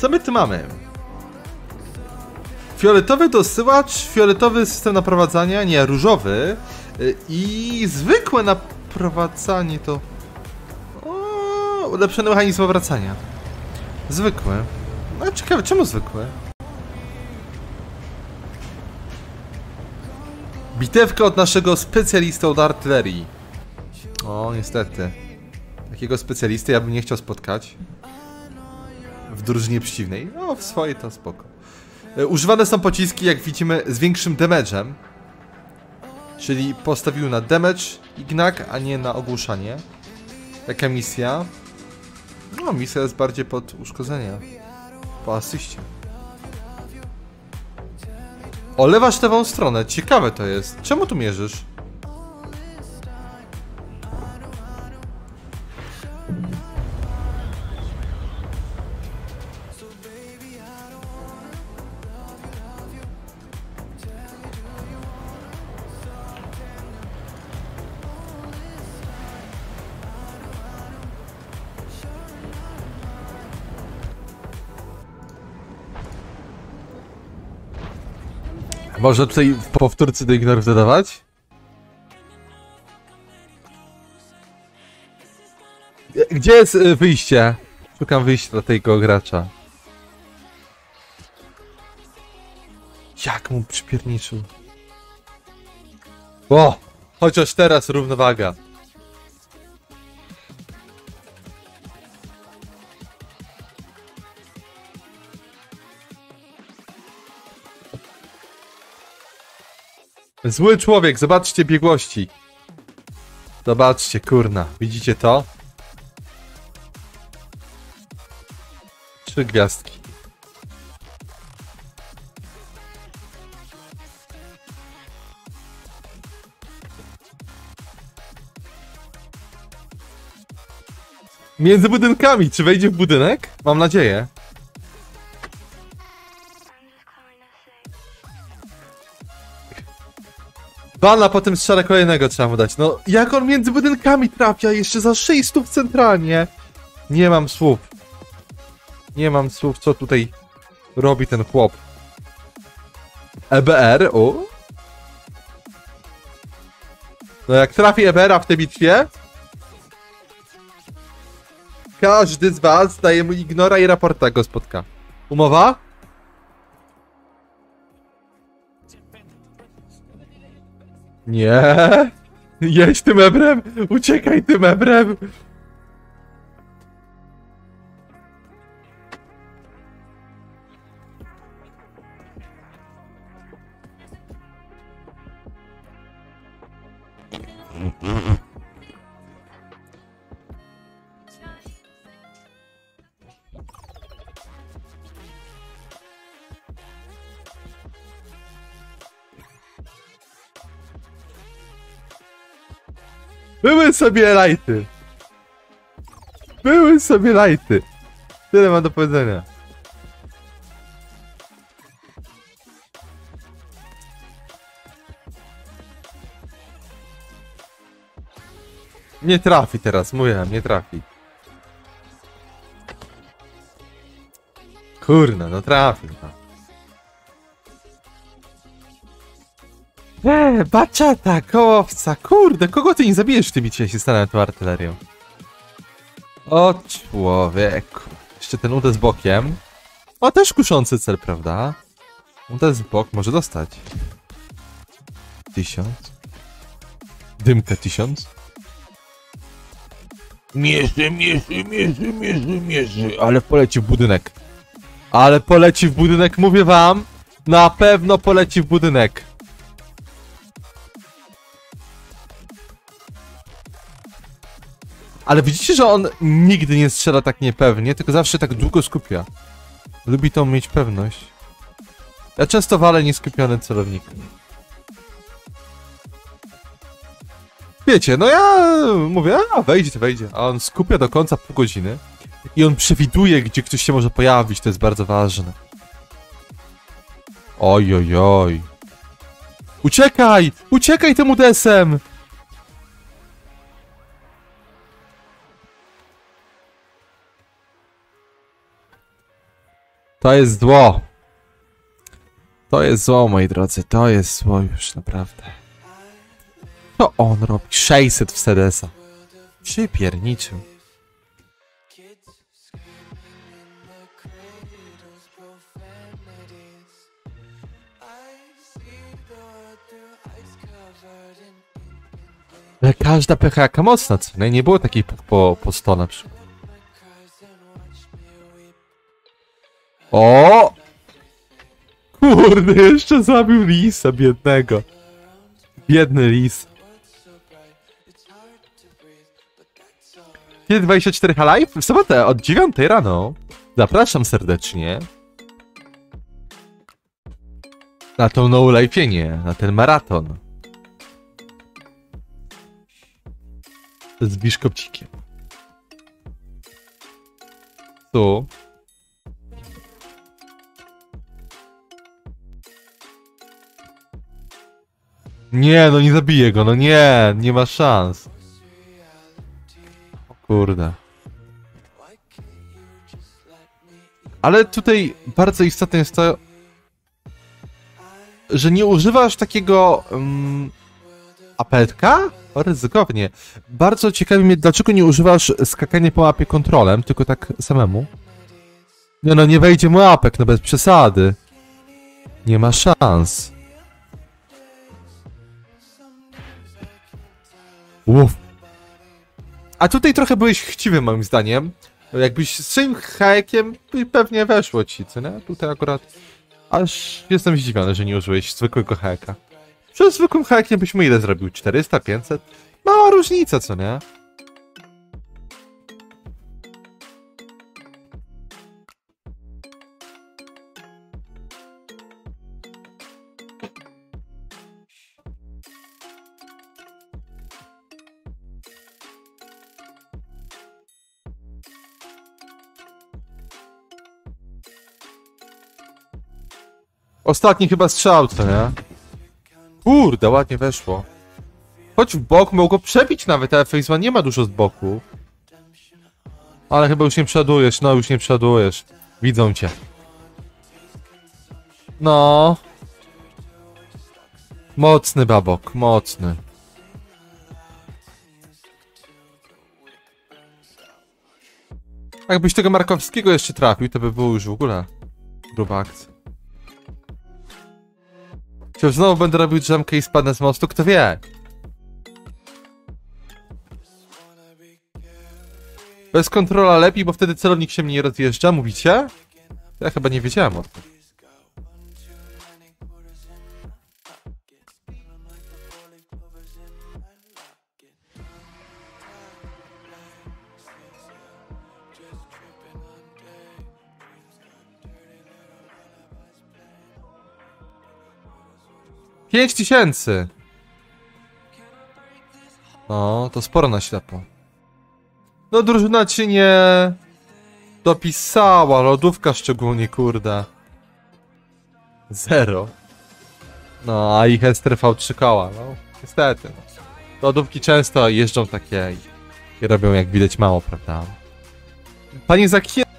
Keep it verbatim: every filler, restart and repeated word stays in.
Co my tu mamy? Fioletowy dosyłacz, fioletowy system naprowadzania, nie, różowy i zwykłe naprowadzanie to... O, ulepszony mechanizm obracania. Zwykłe. No ciekawe, czemu zwykłe? Bitewka od naszego specjalisty od artylerii. O, niestety. Takiego specjalisty ja bym nie chciał spotkać. W drużynie przeciwnej. No, w swojej to spoko. Używane są pociski, jak widzimy, z większym damage'em. Czyli postawił na damage i gnak, a nie na ogłuszanie. Jaka misja? No, misja jest bardziej pod uszkodzenia. Po asyście. Olewasz lewą stronę. Ciekawe to jest. Czemu tu mierzysz? Można tutaj w powtórce do ignorów dodawać? Gdzie jest wyjście? Szukam wyjścia dla tego gracza. Jak mu przypierniczył. O! Chociaż teraz równowaga. Zły człowiek, zobaczcie biegłości. Zobaczcie, kurna. Widzicie to? Trzy gwiazdki. Między budynkami. Czy wejdzie w budynek? Mam nadzieję. Bana, potem strzela kolejnego trzeba mu dać. No, jak on między budynkami trafia jeszcze za sześćset centralnie? Nie mam słów. Nie mam słów, co tutaj robi ten chłop. E B R, o? No jak trafi E B R-a w tej bitwie, każdy z was daje mu ignora i raporta go spotka. Umowa? Nie! Jedź tym ebrem! Uciekaj tym ebrem! Były sobie lajty. Były sobie lajty. Tyle mam do powiedzenia. Nie trafi teraz, mówiłem, nie trafi. Kurna, no trafi. Eee, baczata, kołowca, kurde, kogo ty nie zabijesz w tym bicie, jeśli stanę tą artylerią? O człowieku. Jeszcze ten uderz bokiem. O, też kuszący cel, prawda? Uderz w bok może dostać. Tysiąc. Dymka tysiąc. Mierzy, mierzy, mierzy, mierzy, mierzy. Ale poleci w budynek. Ale poleci w budynek, mówię wam. Na pewno poleci w budynek. Ale widzicie, że on nigdy nie strzela tak niepewnie, tylko zawsze tak długo skupia. Lubi tą mieć pewność. Ja często walę nieskupiony celownik. Wiecie, no ja mówię, a wejdzie, to wejdzie. A on skupia do końca pół godziny. I on przewiduje, gdzie ktoś się może pojawić, to jest bardzo ważne. Oj, oj, oj. Uciekaj! Uciekaj tym udesem! To jest zło. To jest zło, moi drodzy. To jest zło już, naprawdę. To on robi sześćset w sedesa. Przypierniczył. Ale każda pecha jaka mocna, co nie? Nie było takiej po, po, po sto na przykład. O! Kurde, jeszcze zabił lisa biednego. Biedny lis. Kiedy dwadzieścia cztery H Live? W sobotę od dziewiątej rano. Zapraszam serdecznie. Na tą no life'ie, na ten maraton. Z biszkopcikiem. Tu. Nie, no nie zabiję go, no nie, nie ma szans. O kurde. Ale tutaj bardzo istotne jest to, że nie używasz takiego um, apetka? O, ryzykownie. Bardzo ciekawi mnie, dlaczego nie używasz skakania po mapie kontrolem, tylko tak samemu. Nie no, nie wejdzie mu apek, no bez przesady. Nie ma szans. Uff. A tutaj trochę byłeś chciwy moim zdaniem. Jakbyś z czym hakiem pewnie weszło ci, co nie? Tutaj akurat... Aż jestem zdziwiony, że nie użyłeś zwykłego haka. Przy zwykłym hakiem byśmy ile zrobił? czterysta, pięćset? Mała różnica, co nie? Ostatni chyba strzał, co nie? Kurde, ładnie weszło. Chodź w bok, mogło przebić nawet, ale Face One nie ma dużo z boku. Ale chyba już nie przodujesz, no już nie przodujesz. Widzą cię. No. Mocny babok, mocny. Jakbyś tego Markowskiego jeszcze trafił, to by było już w ogóle gruba akcja. Czy znowu będę robił drzemkę i spadnę z mostu? Kto wie? Bez kontrola lepiej, bo wtedy celownik się mnie nie rozjeżdża, mówicie? Ja chyba nie wiedziałem o tym. Pięć tysięcy! No, to sporo na ślepo. No, drużyna ci nie dopisała, lodówka szczególnie, kurde. Zero. No, a ich S T R V trzy koła, no, niestety. No. Lodówki często jeżdżą takie i, i robią, jak widać, mało, prawda? Panie Zakie...